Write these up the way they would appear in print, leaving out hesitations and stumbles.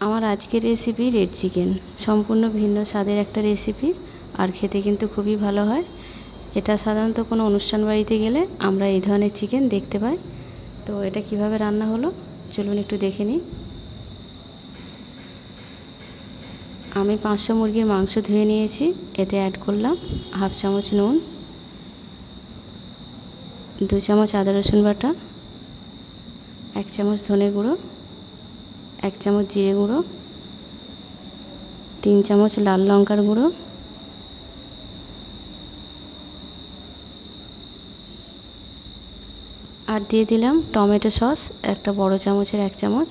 আমার আজকের recipe red chicken. সম্পূর্ণ ভিন্ন স্বাদের একটা রেসিপি, আর খেতে কিন্তু খুবই ভালো হয়। এটা সাধারণত কোনো অনুষ্ঠান বাড়িতে গেলে আমরা এই ধরনের চিকেন দেখতে পাই। তো এটা কিভাবে রান্না হলো চলুন একটু দেখে নিই। আমি 500 মুরগির মাংস ধুয়ে নিয়েছি। এতে অ্যাড করলাম হাফ চামচ নুন, 2 চামচ আদা রসুন বাটা, 1 চামচ ধনে গুঁড়ো, 1 চামচ জিরে গুঁড়ো, 3 চামচ লাল লঙ্কার গুঁড়ো, আর দিয়ে দিলাম টমেটো সস একটা বড় চামচের 1 চামচ,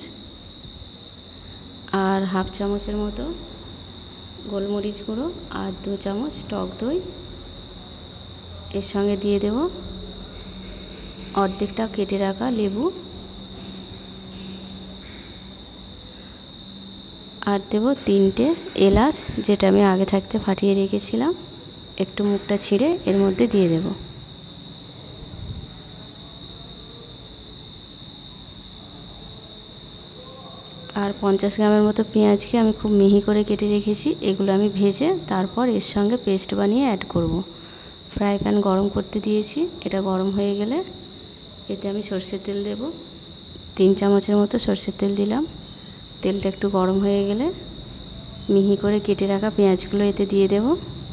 আর হাফ চামচের মতো গোলমরিচ গুঁড়ো, আর 2 চামচ টক দই। এর সঙ্গে দিয়ে দেব অর্ধেকটা কেটে রাখা লেবু, আর দেব 3টে এলাচ, যেটা আমি আগে থাকতে ফাটিয়ে রেখেছিলাম। একটু মুখটা ছিঁড়ে এর মধ্যে দিয়ে দেব। আর 50 গ্রামের মতো পেঁয়াজকে আমি খুব মিহি করে কেটে রেখেছি। এগুলো আমি ভেজে তারপর এর সঙ্গে পেস্ট বানিয়ে অ্যাড করব। ফ্রাই প্যান গরম করতে দিয়েছি। এটা গরম হয়ে গেলে এতে আমি সরষের তেল দেব। 3 চামচের মতো সরষের তেল দিলাম। তেলটা একটু গরম হয়ে গেলে মিহি করে কেটে রাখা পেঁয়াজগুলো এতে দিয়ে দেব।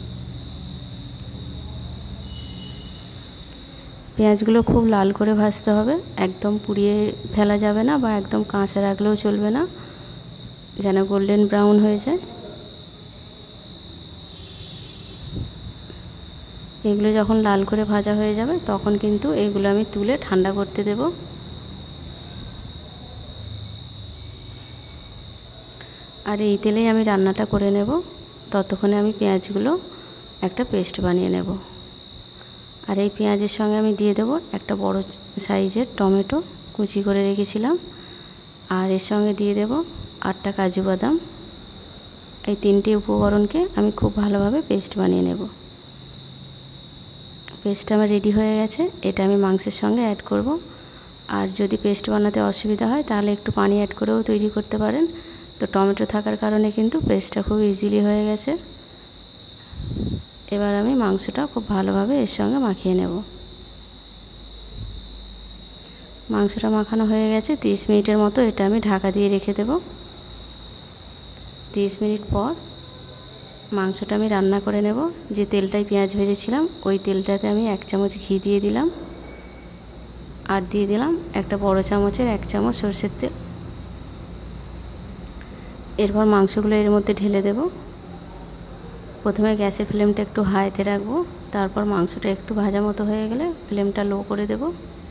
পেঁয়াজগুলো খুব লাল করে ভাজতে হবে, একদম পুড়িয়ে ফেলা যাবে না বা একদম কাঁচা রাখলেও চলবে না, যেন গোল্ডেন ব্রাউন হয়ে যায়। এগুলো যখন লাল করে ভাজা হয়ে যাবে তখন কিন্তু এগুলো আমি তুলে ঠান্ডা করতে দেব। আর এই তেলেই আমি রান্নাটা করে নেব। ততক্ষণে আমি পেঁয়াজগুলো একটা পেস্ট বানিয়ে নেব। আর এই পেঁয়াজের সঙ্গে আমি দিয়ে দেব একটা বড় সাইজের টমেটো কুচি করে রেখেছিলাম, আর এর সঙ্গে দিয়ে দেব 8টা কাজু বাদাম। এই 3টে উপকরণকে আমি খুব ভালোভাবে পেস্ট বানিয়ে নেব। পেস্টটা আমার রেডি হয়ে গেছে। এটা আমি মাংসের সঙ্গে অ্যাড করব। আর যদি পেস্ট বানাতে অসুবিধা হয় তাহলে একটু পানি অ্যাড করেও তৈরি করতে পারেন। তো টমেটো থাকার কারণে কিন্তু পেস্টটা খুব ইজিলি হয়ে গেছে। এবার আমি মাংসটা খুব ভালোভাবে এর সঙ্গে মাখিয়ে নেব। মাংসটা মাখানো হয়ে গেছে। 30 মিনিটের মতো এটা আমি ঢাকা দিয়ে রেখে দেব। 30 মিনিট পর মাংসটা আমি রান্না করে নেব। যে তেলটায় পেঁয়াজ ভেজেছিলাম ওই তেলটাতে আমি 1 চামচ ঘি দিয়ে দিলাম, আর দিয়ে দিলাম একটা বড় চামচের 1 চামচ সরষের তেল। এরপর মাংসগুলো এর মধ্যে ঢেলে দেব। প্রথমে গ্যাসের ফ্লেমটা একটু হাইতে রাখবো, তারপর মাংসটা একটু ভাজা মতো হয়ে গেলে ফ্লেমটা লো করে দেব।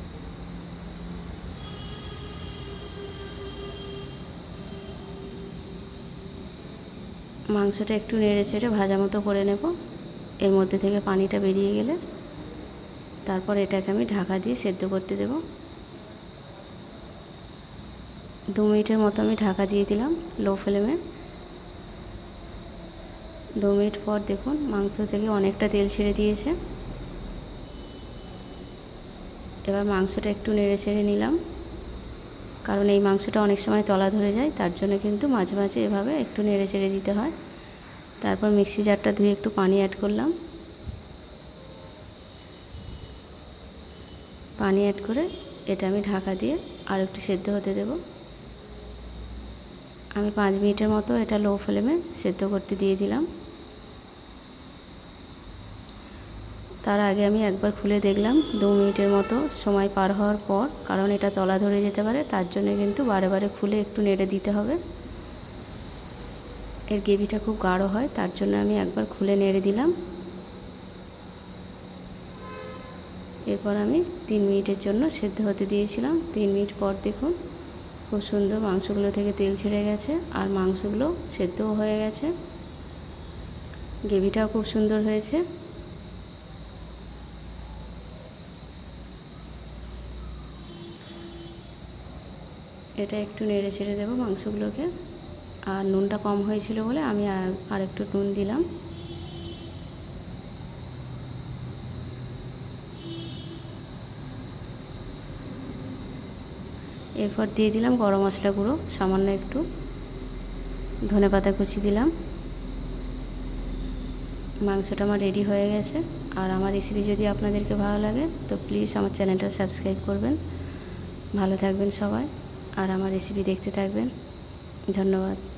মাংসটা একটু নেড়ে চেড়ে ভাজা মতো করে নেব। এর মধ্যে থেকে পানিটা বেরিয়ে গেলে তারপর এটাকে আমি ঢাকা দিয়ে সেদ্ধ করতে দেব। 2 মিনিটের মতো আমি ঢাকা দিয়ে দিলাম লো ফ্লেমে। 2 মিনিট পর দেখুন মাংস থেকে অনেকটা তেল ছেড়ে দিয়েছে। এবার মাংসটা একটু নেড়ে ছেড়ে নিলাম, কারণ এই মাংসটা অনেক সময় তলা ধরে যায়, তার জন্য কিন্তু মাঝে মাঝে এভাবে একটু নেড়ে ছেড়ে দিতে হয়। তারপর মিক্সি জারটা ধুয়ে একটু পানি অ্যাড করলাম। পানি অ্যাড করে এটা আমি ঢাকা দিয়ে আর একটু সেদ্ধ হতে দেব। আমি 5 মিনিটের মতো এটা লো ফ্লেমে সেদ্ধ করতে দিয়ে দিলাম। তার আগে আমি একবার খুলে দেখলাম 2 মিনিটের মতো সময় পার হওয়ার পর, কারণ এটা তলা ধরে যেতে পারে, তার জন্য কিন্তু বারে বারে খুলে একটু নেড়ে দিতে হবে। এর গ্রেভিটা খুব গাঢ় হয়, তার জন্য আমি একবার খুলে নেড়ে দিলাম। এরপর আমি 3 মিনিটের জন্য সেদ্ধ হতে দিয়েছিলাম। 3 মিনিট পর দেখুন খুব সুন্দর মাংসগুলো থেকে তেল ছেড়ে গেছে, আর মাংসগুলো সেদ্ধও হয়ে গেছে। গ্রেভিটাও খুব সুন্দর হয়েছে। এটা একটু নেড়ে ছেড়ে দেবো মাংসগুলোকে। আর নুনটা কম হয়েছিল বলে আমি আর একটু নুন দিলাম। এরপর দিয়ে দিলাম গরম মশলা গুঁড়ো সামান্য একটু, ধনেপাতা কুচি দিলাম। মাংসটা আমার রেডি হয়ে গেছে। আর আমার রেসিপি যদি আপনাদেরকে ভালো লাগে তো প্লিজ আমার চ্যানেলটা সাবস্ক্রাইব করবেন। ভালো থাকবেন সবাই আর আমার রেসিপি দেখতে থাকবেন। ধন্যবাদ।